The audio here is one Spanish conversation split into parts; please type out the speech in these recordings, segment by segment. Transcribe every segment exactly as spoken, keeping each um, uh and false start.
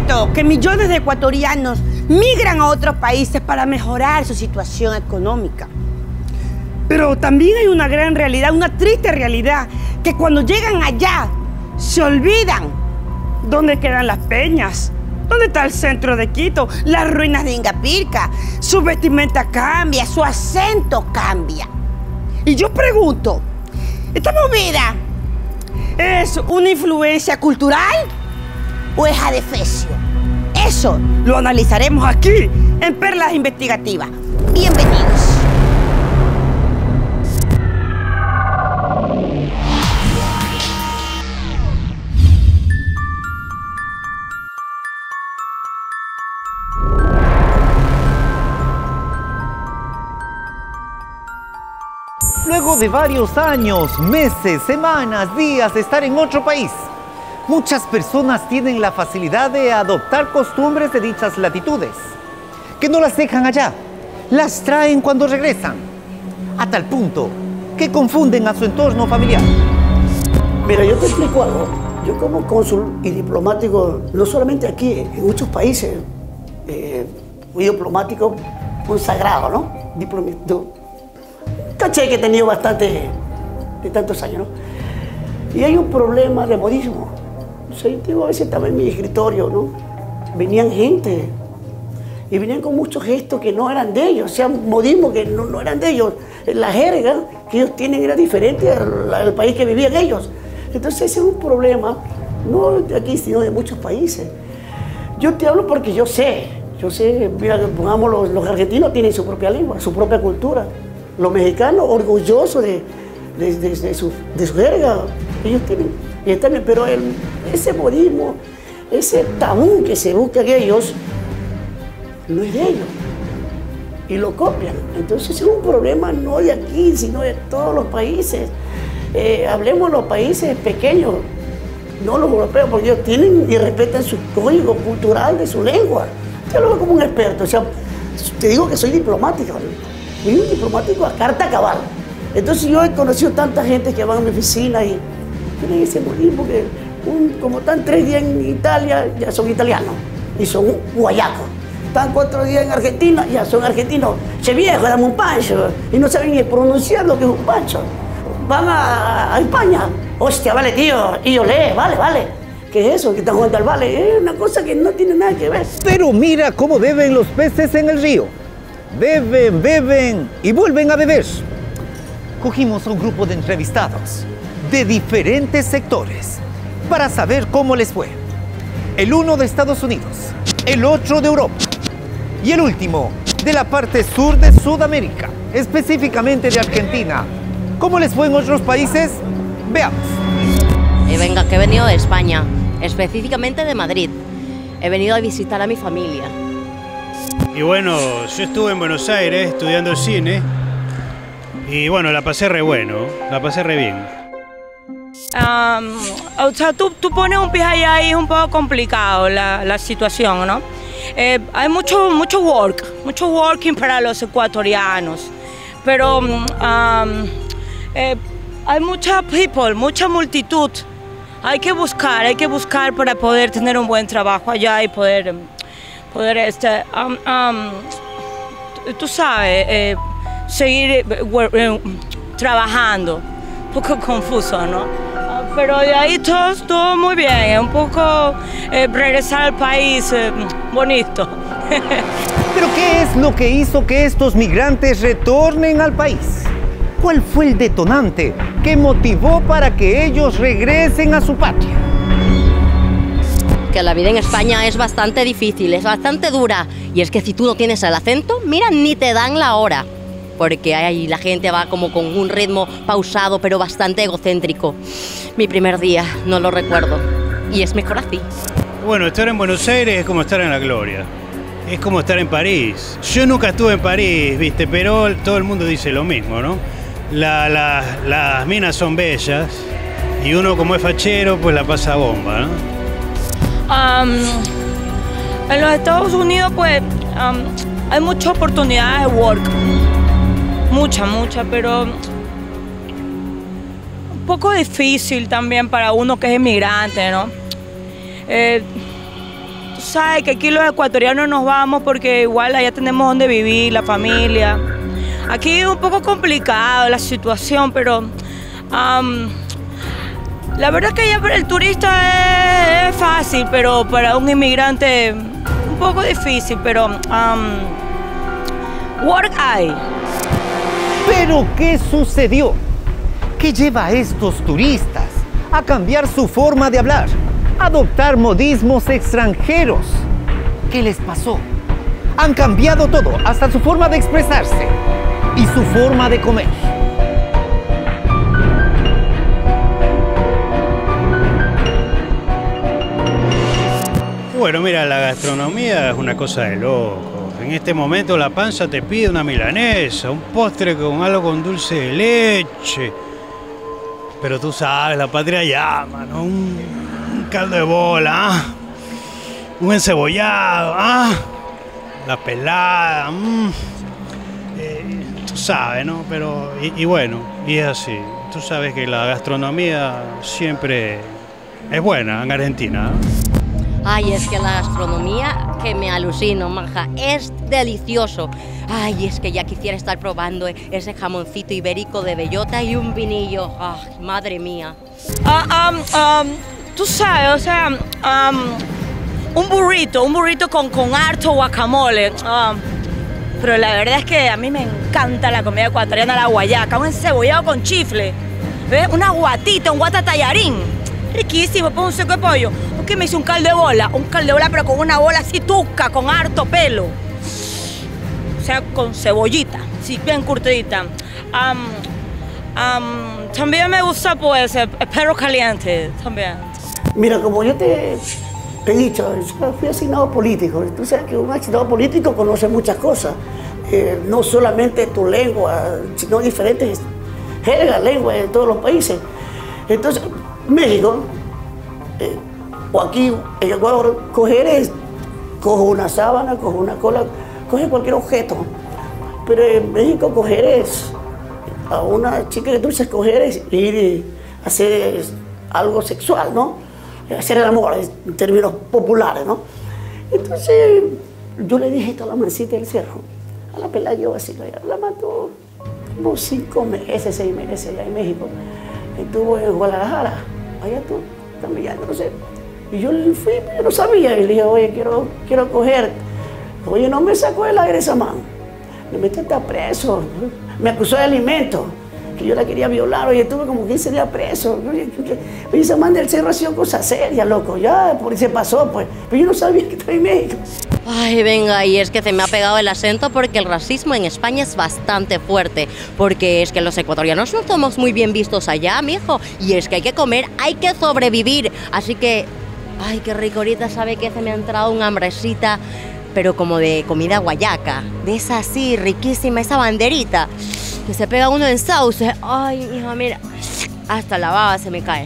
cierto que millones de ecuatorianos migran a otros países para mejorar su situación económica. Pero también hay una gran realidad, una triste realidad, que cuando llegan allá se olvidan dónde quedan las peñas, dónde está el centro de Quito, las ruinas de Ingapirca. Su vestimenta cambia, su acento cambia. Y yo pregunto, ¿esta movida es una influencia cultural o es adefesio? Eso lo analizaremos aquí en Perlas Investigativas. Bienvenidos. Luego de varios años, meses, semanas, días de estar en otro país, muchas personas tienen la facilidad de adoptar costumbres de dichas latitudes, que no las dejan allá, las traen cuando regresan, a tal punto que confunden a su entorno familiar. Mira, yo te explico algo. Yo como cónsul y diplomático, no solamente aquí, en muchos países, eh, fui diplomático consagrado, ¿no? Diplomático. Caché que he tenido bastante de tantos años, ¿no? Y hay un problema de modismo. O sea, yo digo, a veces estaba en mi escritorio, ¿no? Venían gente y venían con muchos gestos que no eran de ellos, o sea, modismo que no, no eran de ellos. La jerga que ellos tienen era diferente al, al país que vivían ellos. Entonces ese es un problema, no de aquí, sino de muchos países. Yo te hablo porque yo sé, yo sé, mira, pongamos, los, los argentinos tienen su propia lengua, su propia cultura. Los mexicanos, orgullosos de, de, de, de, su, de su jerga, ellos tienen, ellos también, pero el, ese modismo, ese tabú que se busca en ellos, no es de ellos, y lo copian. Entonces es un problema no de aquí, sino de todos los países. Eh, hablemos de los países pequeños, no los europeos, porque ellos tienen y respetan su código cultural de su lengua. Yo lo veo como un experto, o sea, te digo que soy diplomático. Soy un diplomático a carta cabal. Entonces yo he conocido tanta gente que van a mi oficina y tienen ese modismo que un, como están tres días en Italia, ya son italianos y son guayacos. Están cuatro días en Argentina, ya son argentinos. Che viejo, dame un pancho. Y no saben ni pronunciar lo que es un pancho. Van a, a España. Hostia, vale, tío. Y yo lee, vale, vale. ¿Qué es eso? Que están jugando al vale. Es una cosa que no tiene nada que ver. Pero mira cómo beben los peces en el río. Beben, beben y vuelven a beber. Cogimos a un grupo de entrevistados de diferentes sectores para saber cómo les fue. El uno de Estados Unidos, el otro de Europa y el último de la parte sur de Sudamérica, específicamente de Argentina. ¿Cómo les fue en otros países? Veamos. Eh, venga, que he venido de España, específicamente de Madrid. He venido a visitar a mi familia. Y bueno, yo estuve en Buenos Aires estudiando cine y bueno, la pasé re bueno, la pasé re bien. Um, o sea, tú, tú pones un pie allá y es un poco complicado la, la situación, ¿no? Eh, hay mucho, mucho work, mucho working para los ecuatorianos, pero um, eh, hay mucha people, mucha multitud. Hay que buscar, hay que buscar para poder tener un buen trabajo allá y poder... poder este, um, um, tú sabes, eh, seguir eh, trabajando. Un poco confuso, ¿no? Uh, pero de ahí todo, todo muy bien, es un poco eh, regresar al país eh, bonito. ¿Pero qué es lo que hizo que estos migrantes retornen al país? ¿Cuál fue el detonante que motivó para que ellos regresen a su patria? Que la vida en España es bastante difícil, es bastante dura. Y es que si tú no tienes el acento, mira, ni te dan la hora. Porque ahí la gente va como con un ritmo pausado, pero bastante egocéntrico. Mi primer día, no lo recuerdo. Y es mejor así. Bueno, estar en Buenos Aires es como estar en la gloria. Es como estar en París. Yo nunca estuve en París, viste, pero todo el mundo dice lo mismo, ¿no? La, la, las minas son bellas y uno como es fachero, pues la pasa bomba, ¿no? Um, en los Estados Unidos, pues, um, hay muchas oportunidades de work. Mucha, mucha, pero un poco difícil también para uno que es inmigrante, ¿no? Eh, tú sabes que aquí los ecuatorianos nos vamos porque igual allá tenemos donde vivir, la familia. Aquí es un poco complicado la situación, pero um, la verdad es que ya para el turista es, es fácil, pero para un inmigrante un poco difícil, pero um, work hay. ¿Pero qué sucedió? ¿Qué lleva a estos turistas a cambiar su forma de hablar, a adoptar modismos extranjeros? ¿Qué les pasó? Han cambiado todo, hasta su forma de expresarse y su forma de comer. Bueno, mira, la gastronomía es una cosa de loco. En este momento la panza te pide una milanesa, un postre con algo con dulce de leche. Pero tú sabes, la patria llama, ¿no? Un, un caldo de bola, ¿ah? Un encebollado, ¿ah? La pelada, mmm. eh, tú sabes, ¿no? Pero, y, y bueno, y es así. Tú sabes que la gastronomía siempre es buena en Argentina, ¿no? Ay, es que la gastronomía, que me alucino, manja, es delicioso. Ay, es que ya quisiera estar probando ese jamoncito ibérico de bellota y un vinillo. Ay, madre mía. Uh, um, um, tú sabes, o sea, um, un burrito, un burrito con, con harto guacamole. Um, pero la verdad es que a mí me encanta la comida ecuatoriana, la guayaca, un encebollado con chifle, ¿ves? Una guatita, un guata tallarín. Riquísimo, pues un seco de pollo. ¿Qué me hice? Un caldo de bola, un caldo de bola pero con una bola así tuca, con harto pelo. O sea, con cebollita, sí, bien curtidita. Um, um, también me gusta pues el perro caliente, también. Mira, como yo te he dicho, yo fui asignado político. Tú sabes que un asignado político conoce muchas cosas. Eh, no solamente tu lengua, sino diferentes jergas, lenguas de todos los países. Entonces, México, eh, o aquí en Ecuador, coger es, cojo una sábana, cojo una cola, coge cualquier objeto. Pero en México coger es, a una chica que tú dices coger es ir y hacer algo sexual, ¿no? Hacer el amor, en términos populares, ¿no? Entonces, yo le dije esto a la mancita del cerro, a la pelada yo así, la mató como cinco meses, seis meses allá en México. Estuvo en Guadalajara, allá tú, también, no sé. Y yo fui, yo no sabía, y le dije, oye, quiero, quiero coger. Oye, no me sacó del aire esa mano. Me metí hasta preso. Me acusó de alimento, que yo la quería violar. Oye, estuve como quince días preso. Oye, oye, esa man del cerro ha sido cosa seria, loco. Ya, por ahí se pasó, pues. Pero yo no sabía que estaba en México. Ay, venga, y es que se me ha pegado el acento porque el racismo en España es bastante fuerte. Porque es que los ecuatorianos no somos muy bien vistos allá, mijo. Y es que hay que comer, hay que sobrevivir. Así que, ay, qué rico, ahorita sabe que se me ha entrado una hambrecita, pero como de comida guayaca. De esa así, riquísima, esa banderita, que se pega uno en sauce. Ay, hija, mira, hasta la baba se me cae.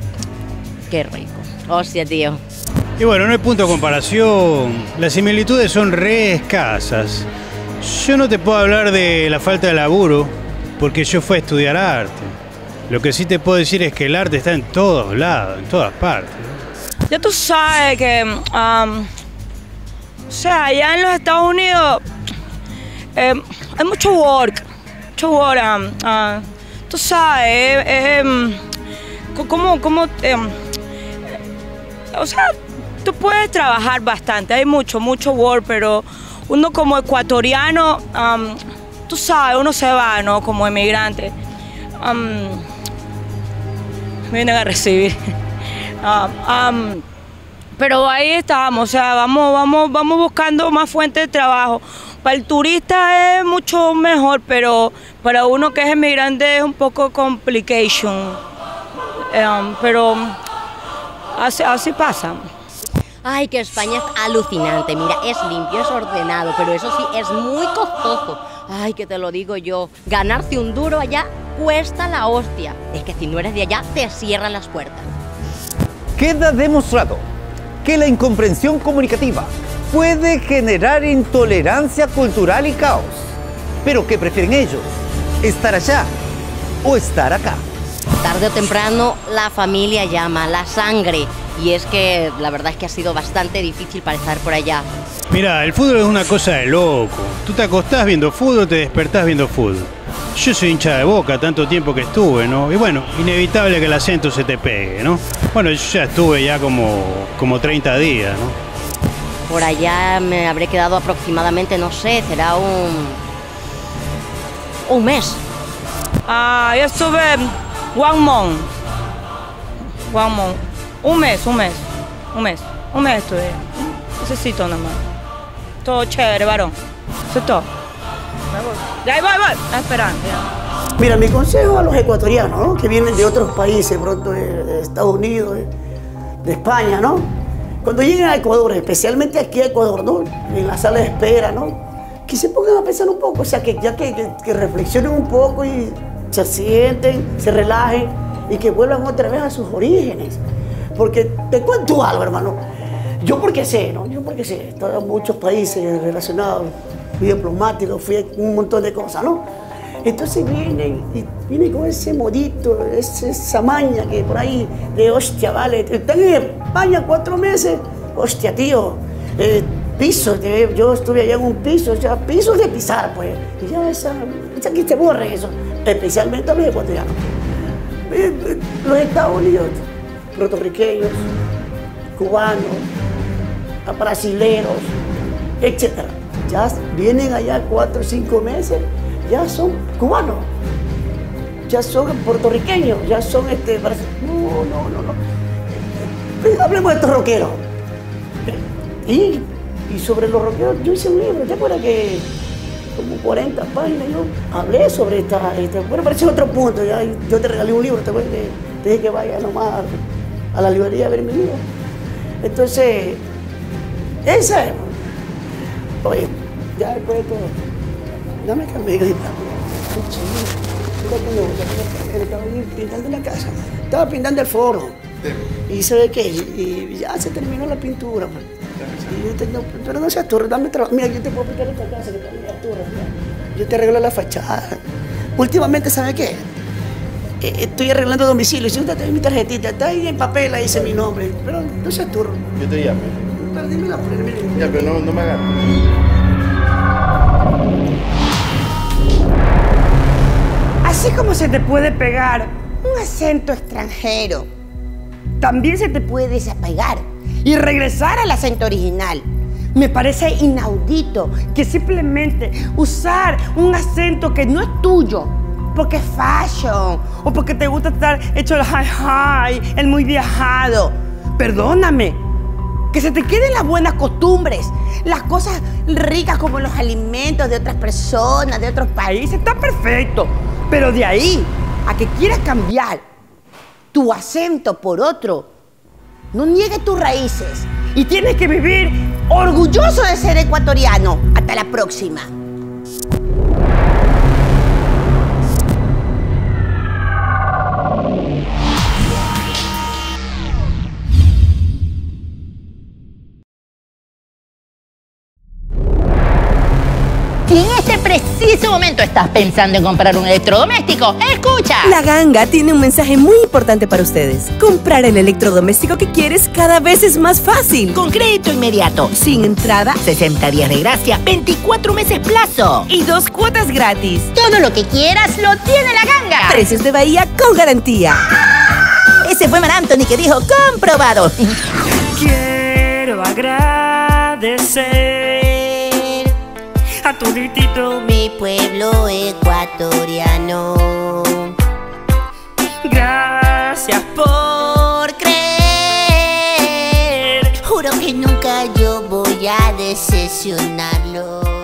Qué rico. Hostia, tío. Y bueno, no hay punto de comparación, las similitudes son re escasas. Yo no te puedo hablar de la falta de laburo, porque yo fui a estudiar arte. Lo que sí te puedo decir es que el arte está en todos lados, en todas partes. Ya tú sabes que, um, o sea, allá en los Estados Unidos eh, hay mucho work, mucho work. Um, uh, tú sabes, eh, eh, como, como, eh, o sea, tú puedes trabajar bastante, hay mucho, mucho work, pero uno como ecuatoriano, um, tú sabes, uno se va, ¿no? Como emigrante. Um, me vienen a recibir. Um, um, pero ahí estamos, o sea, vamos, vamos, vamos buscando más fuentes de trabajo. Para el turista es mucho mejor, pero para uno que es emigrante es un poco complication. Um, pero así, así pasa. Ay, que España es alucinante, mira, es limpio, es ordenado, pero eso sí, es muy costoso. Ay, que te lo digo yo, ganarse un duro allá cuesta la hostia. Es que si no eres de allá, te cierran las puertas. Queda demostrado que la incomprensión comunicativa puede generar intolerancia cultural y caos. Pero ¿qué prefieren ellos? ¿Estar allá o estar acá? Tarde o temprano, la familia llama, la sangre. y es que la verdad es que ha sido bastante difícil para estar por allá. Mira, el fútbol es una cosa de loco. Tú te acostás viendo fútbol, te despertás viendo fútbol. Yo soy hincha de Boca, tanto tiempo que estuve, ¿no? Y bueno, inevitable que el acento se te pegue, ¿no? Bueno, yo ya estuve ya como, como treinta días, ¿no? Por allá me habré quedado aproximadamente, no sé, será un... un mes. Ah, yo estuve one month. One month. Un mes, un mes. Un mes. Un mes estuve. Necesito nada más. Todo chévere, varón. Eso es todo. Me voy. Ya ahí voy, voy. Está esperando. Ya. Mira, mi consejo a los ecuatorianos, ¿no? Que vienen de otros países, pronto de, de Estados Unidos, de, de España, ¿no? Cuando lleguen a Ecuador, especialmente aquí a Ecuador, ¿no? En la sala de espera, ¿no? Que se pongan a pensar un poco, o sea, que ya que, que, que reflexionen un poco y se sienten, se relajen y que vuelvan otra vez a sus orígenes. Porque te cuento algo, hermano. Yo porque sé, ¿no? Yo porque sé. Estoy en muchos países relacionados, fui diplomático, fui a un montón de cosas, ¿no? Entonces vienen y vienen con ese modito, ese, esa maña que por ahí de hostia, vale, están en España cuatro meses, hostia, tío, eh, pisos, de, yo estuve allá en un piso, ya pisos de pisar, pues, y ya esa, esa que te borre eso, especialmente a los ecuatorianos. Eh, eh, los Estados Unidos, puertorriqueños, cubanos, brasileros, etcétera. Ya vienen allá cuatro o cinco meses, ya son cubanos, ya son puertorriqueños, ya son este, no, no, no, no. Hablemos de estos rockeros. Y, y sobre los rockeros, yo hice un libro, ¿te acuerdas que como cuarenta páginas yo hablé sobre esta, esta bueno, parece otro punto, ya, yo te regalé un libro, te, te, te dije que vaya nomás a la librería a ver mi libro. Entonces, esa es, oye, ya después de todo, ya me cambié de estaba pintando la casa, estaba pintando el foro, y ¿sabe qué? Y, y ya se terminó la pintura, pues. Y yo te, no, pero no seas turro, dame trabajo. Mira, yo te puedo pintar esta casa, que también es turro, yo te arreglo la fachada. Últimamente, ¿sabe qué? Eh, estoy arreglando domicilio, si usted tiene mi tarjetita, está ahí en papel, ahí dice mi nombre, pero no seas turro. Yo te llamo. Pero dime la primera. Ya, pero no, no me hagas. Así como se te puede pegar un acento extranjero, también se te puede desapegar y regresar al acento original. Me parece inaudito que simplemente usar un acento que no es tuyo porque es fashion o porque te gusta estar hecho el high high, el muy viajado. Perdóname, que se te queden las buenas costumbres, las cosas ricas como los alimentos de otras personas, de otros países, está perfecto. Pero de ahí a que quieras cambiar tu acento por otro, no niegues tus raíces y tienes que vivir orgulloso de ser ecuatoriano. Hasta la próxima. Si en este preciso momento estás pensando en comprar un electrodoméstico, ¡escucha! La Ganga tiene un mensaje muy importante para ustedes. Comprar el electrodoméstico que quieres cada vez es más fácil. Con crédito inmediato, Sin entrada sesenta días de gracia, veinticuatro meses plazo. y dos cuotas gratis. Todo lo que quieras lo tiene la Ganga. Precios de Bahía con garantía. Ese fue Mar Anthony que dijo comprobado. Quiero agradecer a toditito mi pueblo ecuatoriano. Gracias por creer. Juro que nunca yo voy a decepcionarlo.